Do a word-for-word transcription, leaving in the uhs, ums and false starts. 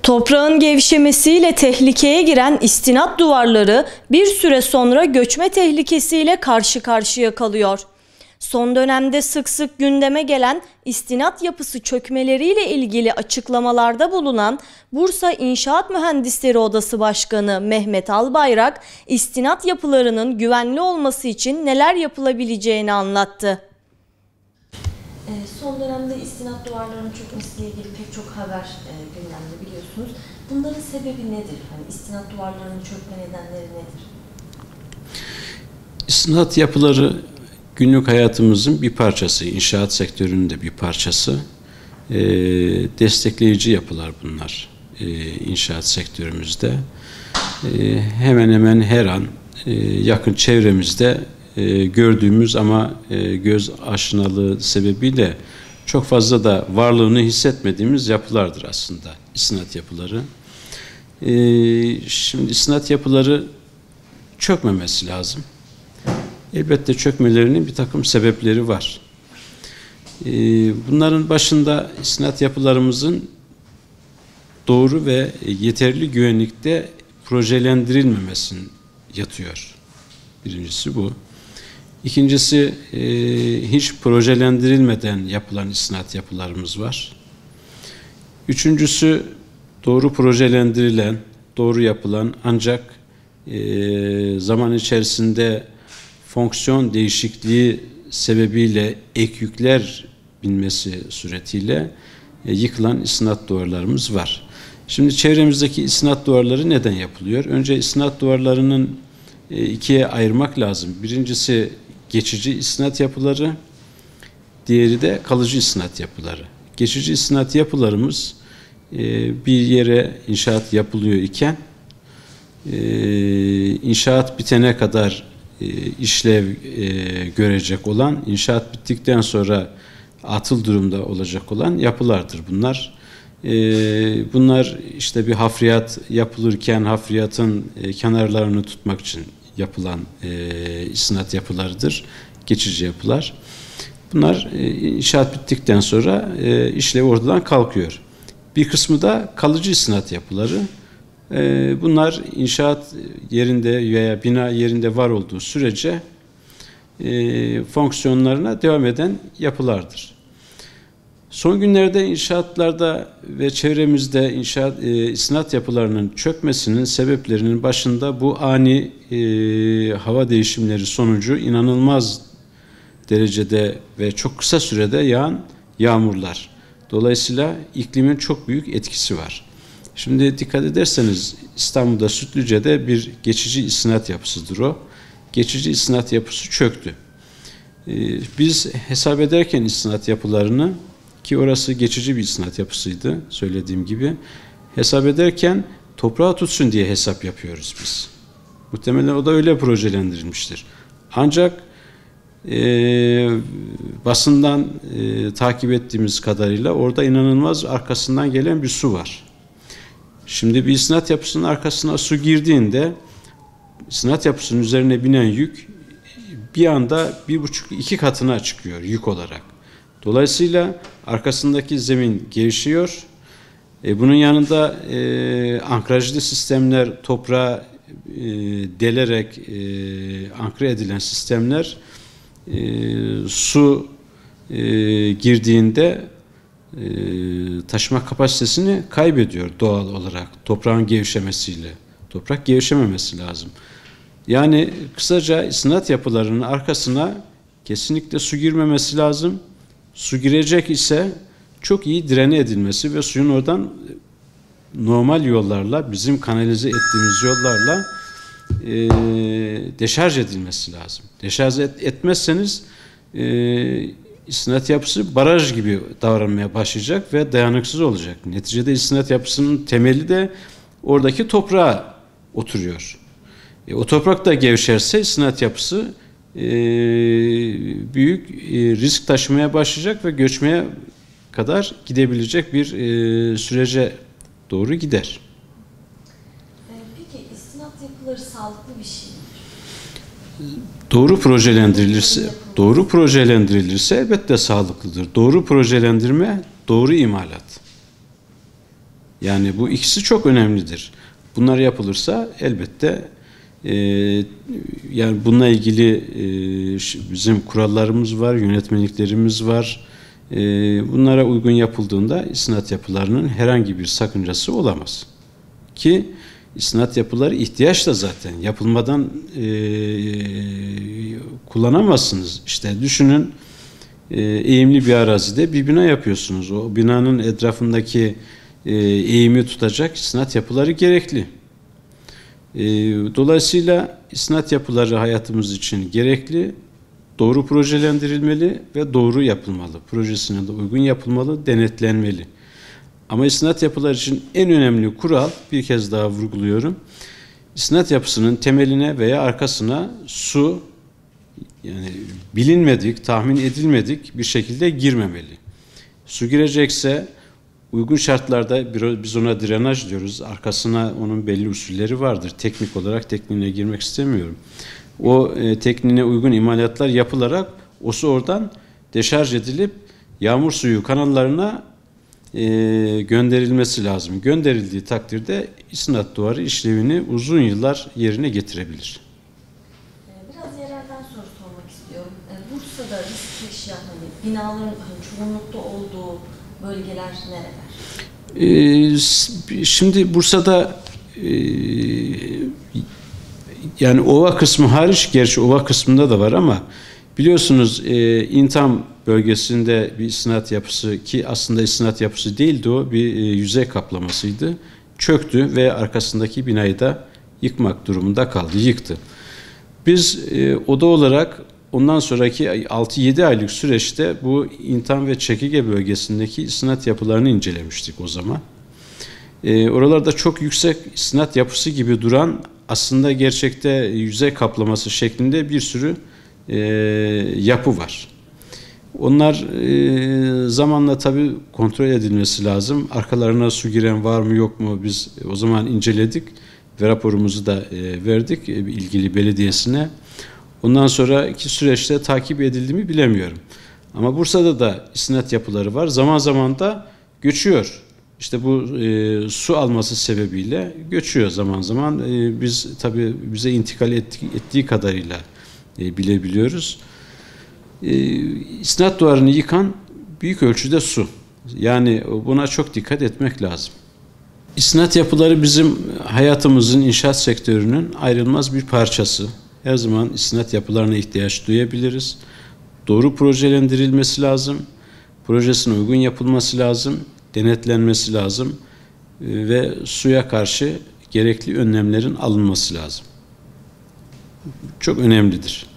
Toprağın gevşemesiyle tehlikeye giren istinat duvarları bir süre sonra göçme tehlikesiyle karşı karşıya kalıyor. Son dönemde sık sık gündeme gelen istinat yapısı çökmeleriyle ilgili açıklamalarda bulunan Bursa İnşaat Mühendisleri Odası Başkanı Mehmet Albayrak, istinat yapılarının güvenli olması için neler yapılabileceğini anlattı. Son dönemde istinat duvarlarının çökmesiyle ilgili pek çok haber e, gündemde biliyorsunuz. Bunların sebebi nedir? Hani istinat duvarlarının çökme nedenleri nedir? İstinat yapıları günlük hayatımızın bir parçası, inşaat sektörünün de bir parçası. E, destekleyici yapılar bunlar e, inşaat sektörümüzde. E, hemen hemen her an e, yakın çevremizde e, gördüğümüz ama e, göz aşinalığı sebebiyle çok fazla da varlığını hissetmediğimiz yapılardır aslında istinat yapıları. E, şimdi istinat yapıları çökmemesi lazım. Elbette çökmelerinin bir takım sebepleri var. E, bunların başında istinat yapılarımızın doğru ve yeterli güvenlikte projelendirilmemesinin yatıyor. Birincisi bu. İkincisi e, hiç projelendirilmeden yapılan istinat yapılarımız var. Üçüncüsü doğru projelendirilen, doğru yapılan ancak e, zaman içerisinde fonksiyon değişikliği sebebiyle ek yükler binmesi suretiyle e, yıkılan istinat duvarlarımız var. Şimdi çevremizdeki istinat duvarları neden yapılıyor? Önce istinat duvarlarının e, ikiye ayırmak lazım. Birincisi geçici istinat yapıları, diğeri de kalıcı istinat yapıları. Geçici istinat yapılarımız e, bir yere inşaat yapılıyor iken e, inşaat bitene kadar e, işlev e, görecek olan, inşaat bittikten sonra atıl durumda olacak olan yapılardır bunlar. E, bunlar işte bir hafriyat yapılırken hafriyatın e, kenarlarını tutmak için yapılan e, istinat yapılarıdır. Geçici yapılar. Bunlar e, inşaat bittikten sonra e, işlev ortadan kalkıyor. Bir kısmı da kalıcı istinat yapıları. E, bunlar inşaat yerinde veya bina yerinde var olduğu sürece e, fonksiyonlarına devam eden yapılardır. Son günlerde inşaatlarda ve çevremizde inşaat e, istinat yapılarının çökmesinin sebeplerinin başında bu ani e, hava değişimleri sonucu inanılmaz derecede ve çok kısa sürede yağan yağmurlar. Dolayısıyla iklimin çok büyük etkisi var. Şimdi dikkat ederseniz İstanbul'da Sütlüce'de bir geçici istinat yapısıdır o. Geçici istinat yapısı çöktü. E, biz hesap ederken istinat yapılarını, ki orası geçici bir istinat yapısıydı söylediğim gibi, hesap ederken toprağa tutsun diye hesap yapıyoruz biz. Muhtemelen o da öyle projelendirilmiştir. Ancak e, basından e, takip ettiğimiz kadarıyla orada inanılmaz arkasından gelen bir su var. Şimdi bir istinat yapısının arkasına su girdiğinde istinat yapısının üzerine binen yük bir anda bir buçuk iki katına çıkıyor yük olarak. Dolayısıyla arkasındaki zemin gevşiyor. E, bunun yanında e, ankrajlı sistemler, toprağa e, delerek e, ankre edilen sistemler e, su e, girdiğinde e, taşıma kapasitesini kaybediyor doğal olarak toprağın gevşemesiyle. Toprak gevşememesi lazım. Yani kısaca istinat yapılarının arkasına kesinlikle su girmemesi lazım. Su girecek ise çok iyi direne edilmesi ve suyun oradan normal yollarla, bizim kanalize ettiğimiz yollarla e, deşarj edilmesi lazım. Deşarj et, etmezseniz e, istinat yapısı baraj gibi davranmaya başlayacak ve dayanıksız olacak. Neticede istinat yapısının temeli de oradaki toprağa oturuyor. E, o toprak da gevşerse istinat yapısı Ee, büyük e, risk taşımaya başlayacak ve göçmeye kadar gidebilecek bir e, sürece doğru gider. Peki istinat yapıları sağlıklı bir şey mi? Doğru projelendirilirse, doğru projelendirilirse elbette sağlıklıdır. Doğru projelendirme, doğru imalat. Yani bu ikisi çok önemlidir. Bunlar yapılırsa elbette e, yani bununla ilgili e, bizim kurallarımız var, yönetmeliklerimiz var. E, bunlara uygun yapıldığında istinat yapılarının herhangi bir sakıncası olamaz. Ki istinat yapıları ihtiyaç da zaten yapılmadan e, kullanamazsınız. İşte düşünün, e, eğimli bir arazide bir bina yapıyorsunuz. O binanın etrafındaki e, eğimi tutacak istinat yapıları gerekli. E, dolayısıyla istinat yapıları hayatımız için gerekli, doğru projelendirilmeli ve doğru yapılmalı. Projesine de uygun yapılmalı, denetlenmeli. Ama istinat yapıları için en önemli kural, bir kez daha vurguluyorum, istinat yapısının temeline veya arkasına su, yani bilinmedik, tahmin edilmedik bir şekilde girmemeli. Su girecekse uygun şartlarda, biz ona drenaj diyoruz, arkasına onun belli usulleri vardır. Teknik olarak tekniğine girmek istemiyorum. O e, tekniğine uygun imalatlar yapılarak o su oradan deşarj edilip yağmur suyu kanallarına e, gönderilmesi lazım. Gönderildiği takdirde istinat duvarı işlevini uzun yıllar yerine getirebilir. Biraz yerelden soru sormak istiyorum. Bursa'da risk yaşayan hani binaların hani çoğunlukta olduğu bölgeler nereler? Ee, şimdi Bursa'da e, yani ova kısmı hariç, gerçi ova kısmında da var ama biliyorsunuz e, İntam bölgesinde bir istinat yapısı, ki aslında istinat yapısı değildi o, bir e, yüzey kaplamasıydı. Çöktü ve arkasındaki binayı da yıkmak durumunda kaldı, yıktı. Biz e, oda olarak ondan sonraki altı yedi aylık süreçte bu İntam ve Çekige bölgesindeki istinat yapılarını incelemiştik o zaman. E, oralarda çok yüksek istinat yapısı gibi duran, aslında gerçekte yüzey kaplaması şeklinde bir sürü e, yapı var. Onlar e, zamanla tabii kontrol edilmesi lazım. Arkalarına su giren var mı yok mu, biz o zaman inceledik ve raporumuzu da e, verdik e, ilgili belediyesine. Ondan sonraki süreçte takip edildi mi bilemiyorum. Ama Bursa'da da istinat yapıları var. Zaman zaman da göçüyor. İşte bu e, su alması sebebiyle göçüyor zaman zaman. E, biz tabii bize intikal ettiği, ettiği kadarıyla e, bilebiliyoruz. E, istinat duvarını yıkan büyük ölçüde su. Yani buna çok dikkat etmek lazım. İstinat yapıları bizim hayatımızın, inşaat sektörünün ayrılmaz bir parçası. Her zaman istinat yapılarına ihtiyaç duyabiliriz. Doğru projelendirilmesi lazım. Projesine uygun yapılması lazım. Denetlenmesi lazım. Ve suya karşı gerekli önlemlerin alınması lazım. Çok önemlidir.